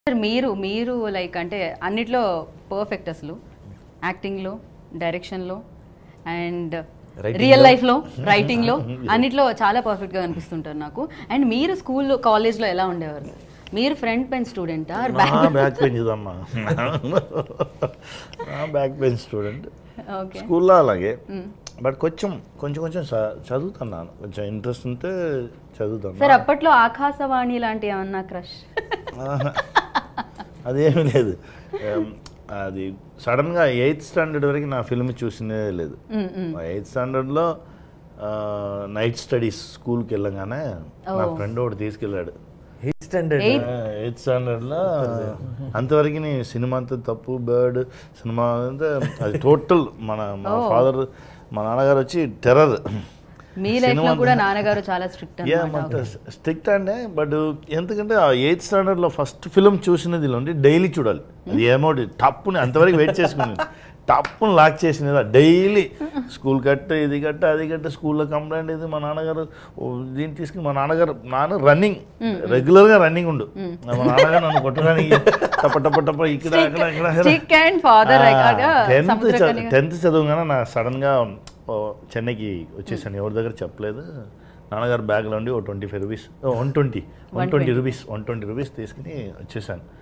మీరు లైక్ అంటే అన్నిట్లో పర్ఫెక్ట్ అసలు యాక్టింగ్లో డైరెక్షన్లో అండ్ రియల్ లైఫ్లో రైటింగ్లో అన్నిట్లో చాలా పర్ఫెక్ట్గా అనిపిస్తుంటారు నాకు. అండ్ మీరు స్కూల్లో కాలేజ్లో ఎలా ఉండేవారు? మీరు ఫ్రంట్ బెంచ్ స్టూడెంటా? బ్యాక్ బెంచ్ అమ్మా, బ్యాక్ బెంచ్ స్టూడెంట్. స్కూల్లో అలాగే, బట్ కొంచెం చదువుతున్నాను, కొంచెం ఇంట్రెస్ట్ ఉంటే చదువుతాను. సార్ అప్పట్లో ఆకాశవాణి లాంటి ఏమన్నా క్రష్? అదేమీ లేదు. అది సడన్గా 8th స్టాండర్డ్ వరకు నా ఫిల్మ్ చూసినే లేదు. 8th స్టాండర్డ్లో నైట్ స్టడీస్ స్కూల్కి వెళ్ళగానే నా ఫ్రెండ్ ఒకటి తీసుకెళ్ళాడు. 8th స్టాండర్డ్లో అంతవరకు సినిమా అంతా తప్పు, బర్డ్ సినిమా అంటే అది టోటల్ మా ఫాదర్ మా నాన్నగారు వచ్చి టెర్రర్. మీ లైఫ్లో కూడా నాన్నగారు చాలా స్ట్రిక్ట్ అంటే, బట్ ఎందుకంటే ఆ 8th స్టాండర్డ్లో ఫస్ట్ ఫిల్మ్ చూసినది డైలీ చూడాలి. అది ఏమో టప్పుని అంతవరకు వెయిట్ చేసుకుని టప్పుని లాక్ చేసినది డైలీ. స్కూల్ కట్ట ఇది కట్ట అది కట్ట, స్కూల్లో కంప్లైంట్ ఇది, మా నాన్నగారు దీన్ని తీసుకుని మా నాన్న రన్నింగ్ రెగ్యులర్గా రన్నింగ్ ఉండు. మా నాన్నగారు నన్ను కొట్టడానికి టప్ప ఇక్కడ 10th చదువుగానే నా సడన్గా చెన్నైకి వచ్చేసాను. ఎవరి దగ్గర చెప్పలేదు. నాన్నగారు బ్యాగ్లో ఉండి 120 రూపీస్ తీసుకుని వచ్చేసాను.